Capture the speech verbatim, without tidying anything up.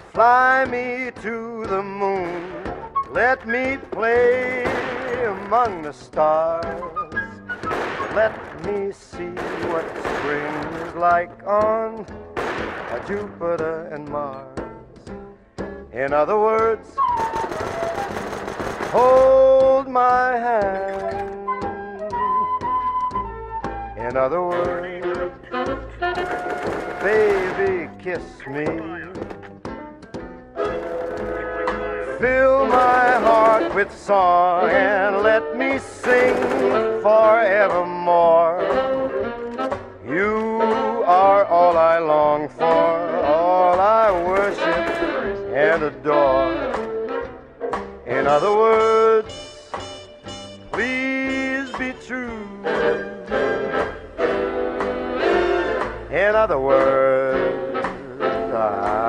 Fly me to the moon, let me play among the stars. Let me see what spring is like on Jupiter and Mars. In other words, hold my hand. In other words, baby, kiss me. Fill my heart with song and let me sing forevermore. You are all I long for, all I worship and adore. In other words, please be true. In other words, I